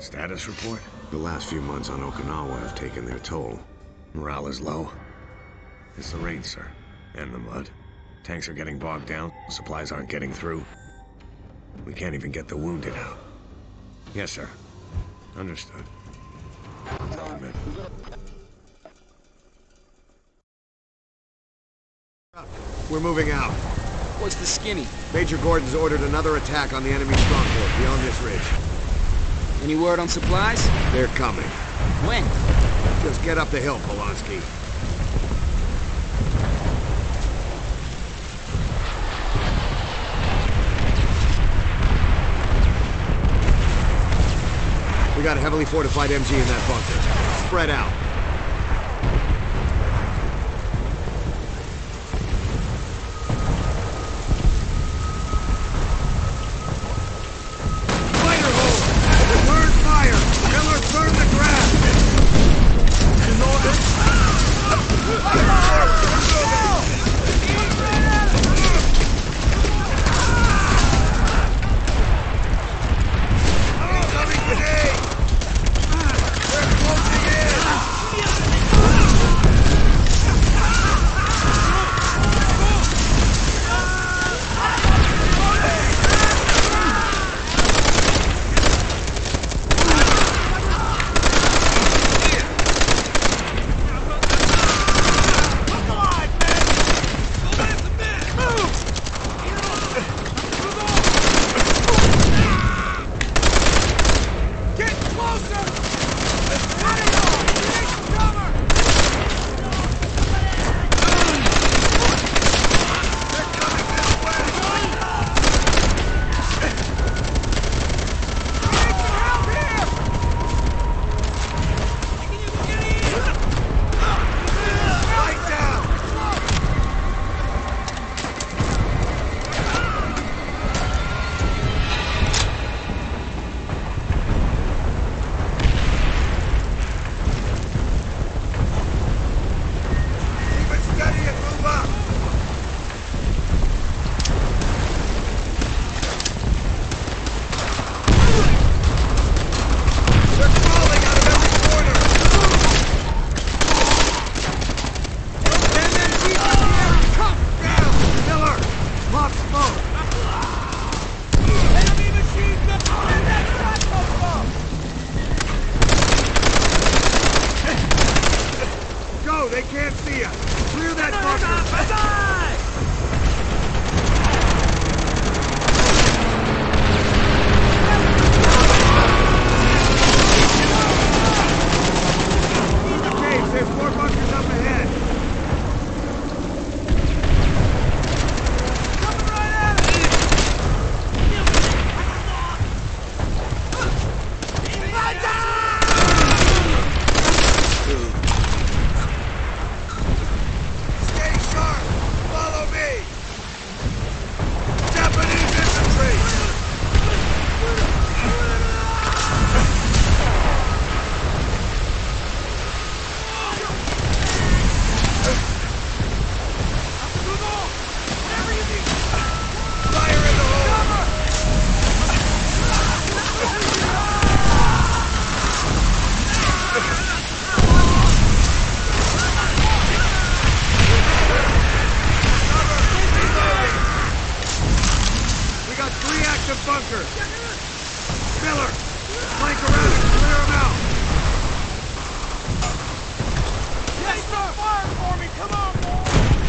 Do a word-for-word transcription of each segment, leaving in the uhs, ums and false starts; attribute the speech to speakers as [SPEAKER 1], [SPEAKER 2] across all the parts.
[SPEAKER 1] Status report?
[SPEAKER 2] The last few months on Okinawa have taken their toll.
[SPEAKER 1] Morale is low. It's the rain, sir. And the mud. Tanks are getting bogged down. Supplies aren't getting through. We can't even get the wounded out. Yes, sir. Understood. I'll tell them in.
[SPEAKER 2] We're moving out.
[SPEAKER 3] What's the skinny?
[SPEAKER 2] Major Gordon's ordered another attack on the enemy stronghold beyond this ridge.
[SPEAKER 3] Any word on supplies?
[SPEAKER 2] They're coming.
[SPEAKER 3] When?
[SPEAKER 2] Just get up the hill, Polanski. We got a heavily fortified M G in that bunker. Spread out. Fighter hole! Return fire! Miller, burn the grass! In order! Incoming grenade! We're closing in! They can't see us! Clear that bunker! Banzai! Okay, there's more bunkers up ahead! Coming right at us! Bunkers! Miller! Flank around and clear them out! Yes, sir! Fire for me! Come on, boy!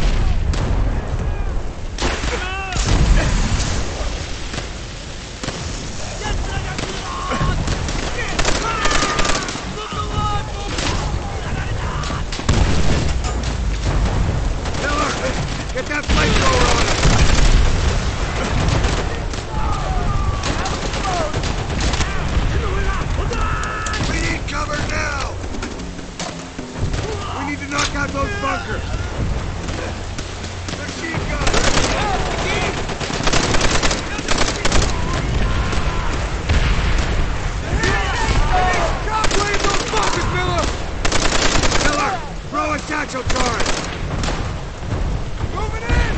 [SPEAKER 2] Miller! Get that flamethrower on us! Cover now! We need to knock out those bunkers! Machine gun! Blame those bunkers, Miller! Miller, throw a satchel turret! Moving in!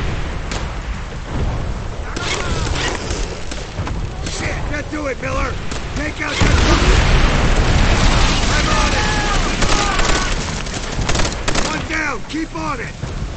[SPEAKER 2] Shit, can't do it, Miller! Take out that bunker! Keep on it!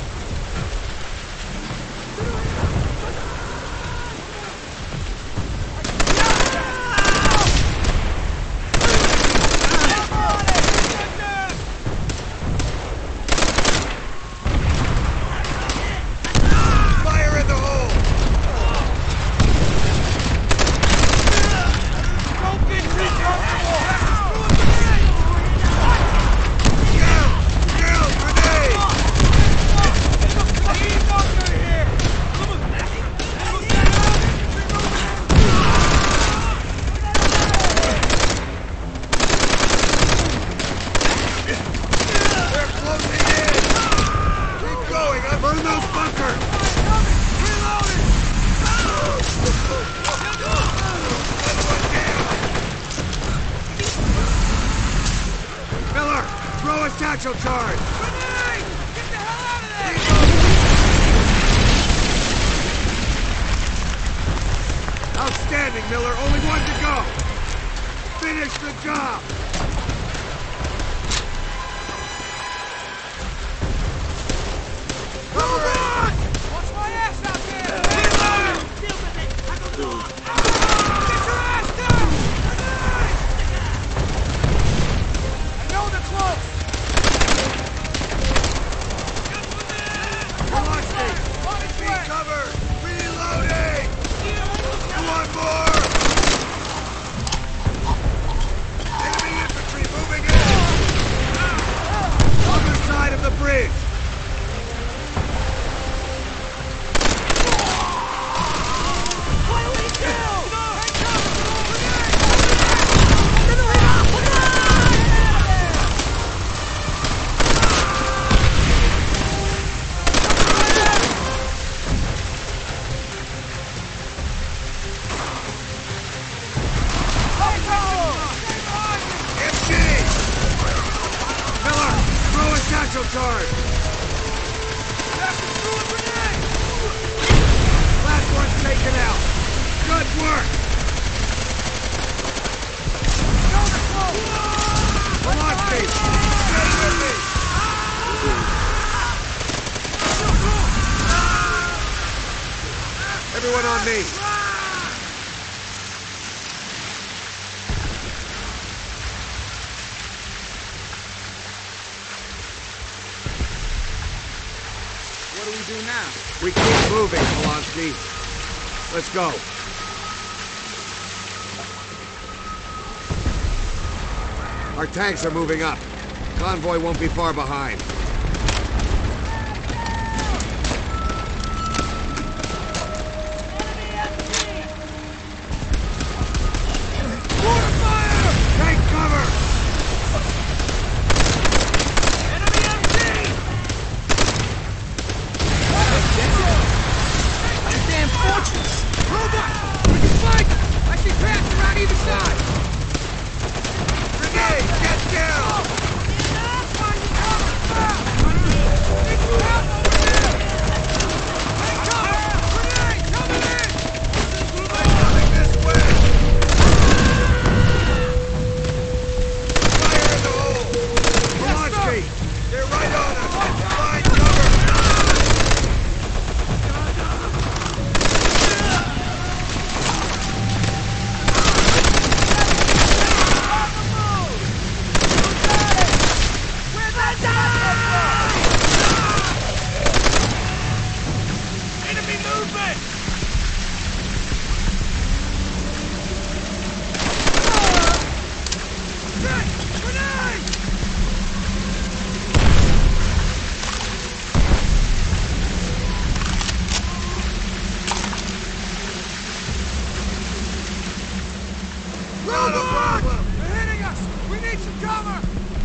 [SPEAKER 2] Satchel charge!
[SPEAKER 4] Grenade! Get the hell out of there!
[SPEAKER 2] Outstanding, Miller. Only one to go. Finish the job. Cover it!
[SPEAKER 4] Watch my ass out there! Reload! Get your ass down! Grenade! I know they're close!
[SPEAKER 2] Cover! Reloading! One more! Enemy infantry moving in! Other side of the bridge!
[SPEAKER 4] What do we do?
[SPEAKER 2] Satchel charge! Last one's taken out! Good work! Velocity! Stay with me! Everyone on me!
[SPEAKER 3] What do we do now?
[SPEAKER 2] We keep moving, Polonsky. Let's go. Our tanks are moving up. Convoy won't be far behind. Water fire! Take cover!
[SPEAKER 3] Damn fortress! Robot! We can flank! I see paths around either side!
[SPEAKER 2] Grenade! Get down! Coming this way! Fire in the hole! Polonsky! They're right on us! Find cover!
[SPEAKER 4] Enemy movement! Grenade!
[SPEAKER 2] Not a problem!
[SPEAKER 4] They're hitting us! We need some cover!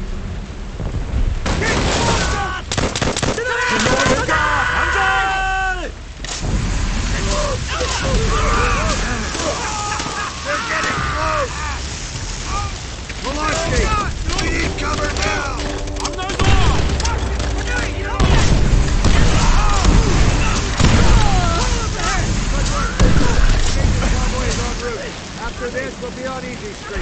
[SPEAKER 2] They're getting close! Polonsky! We need cover now!
[SPEAKER 4] I'm not going!
[SPEAKER 2] Convoy is en route. After this, we'll be on Easy Street.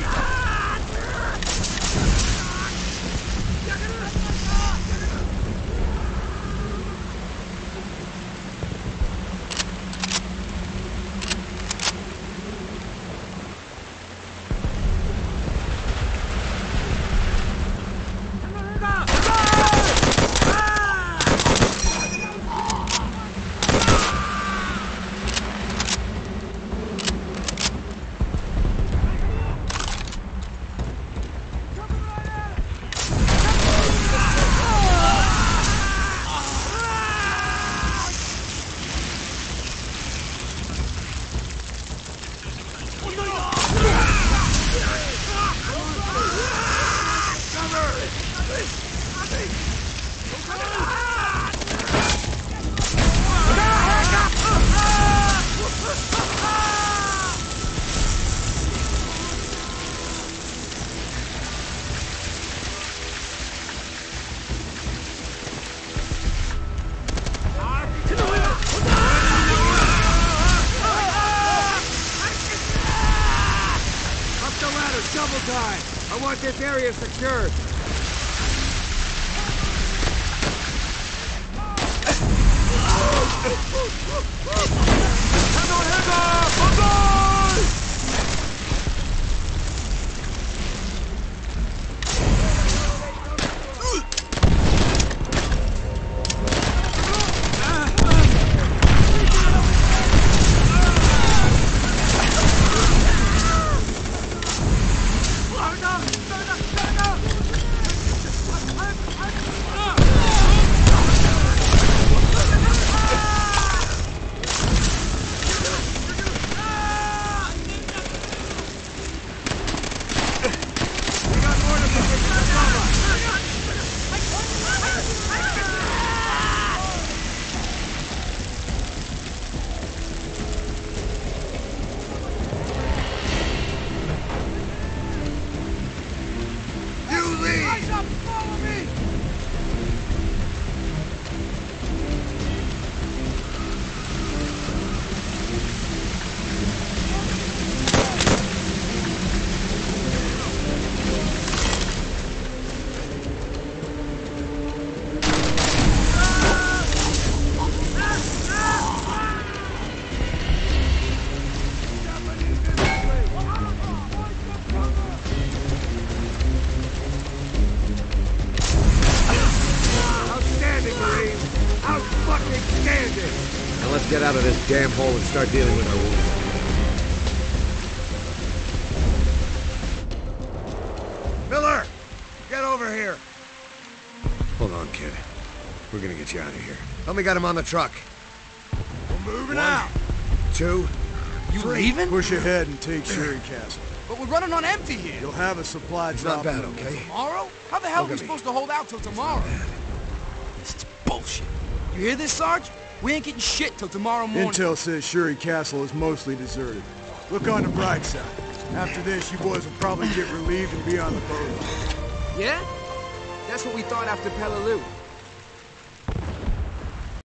[SPEAKER 2] side. I want this area secured. Get out of this damn hole and start dealing with our wounds. Miller! Get over here!
[SPEAKER 1] Hold on, kid. We're gonna get you out of here.
[SPEAKER 2] Help me get him on the truck.
[SPEAKER 4] We're moving
[SPEAKER 2] One,
[SPEAKER 4] out.
[SPEAKER 2] two,
[SPEAKER 3] You
[SPEAKER 2] three.
[SPEAKER 3] leaving?
[SPEAKER 5] Push ahead and take Sherry Castle.
[SPEAKER 3] But we're running on empty here.
[SPEAKER 5] You'll have a supply
[SPEAKER 2] It's
[SPEAKER 5] drop.
[SPEAKER 2] not bad,
[SPEAKER 5] in the
[SPEAKER 2] okay?
[SPEAKER 3] Tomorrow? How the hell
[SPEAKER 2] Look
[SPEAKER 3] are we
[SPEAKER 2] at me.
[SPEAKER 3] supposed to hold out till tomorrow? This is bullshit. You hear this, Sarge? We ain't getting shit till tomorrow morning.
[SPEAKER 5] Intel says Sherry Castle is mostly deserted. Look on the bright side. After this, you boys will probably get relieved and be on the boat.
[SPEAKER 3] Yeah? That's what we thought after Peleliu.